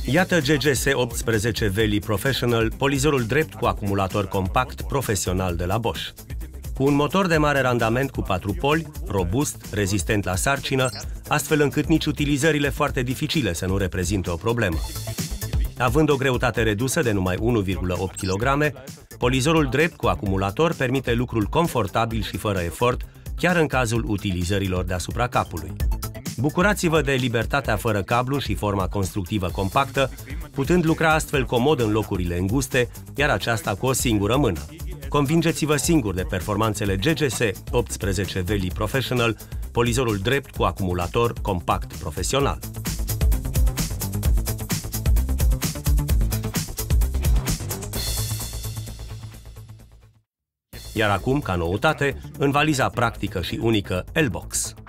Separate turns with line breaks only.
Iată GGS 18 Veli Professional, polizorul drept cu acumulator compact profesional de la Bosch. Cu un motor de mare randament cu 4 poli, robust, rezistent la sarcină, astfel încât nici utilizările foarte dificile să nu reprezinte o problemă. Având o greutate redusă de numai 1,8 kg, polizorul drept cu acumulator permite lucrul confortabil și fără efort, chiar în cazul utilizărilor deasupra capului. Bucurați-vă de libertatea fără cablu și forma constructivă compactă, putând lucra astfel comod în locurile înguste, iar aceasta cu o singură mână. Convingeți-vă singur de performanțele GGS 18 Veli Professional, polizorul drept cu acumulator compact profesional. Iar acum, ca noutate, în valiza practică și unică L-Box.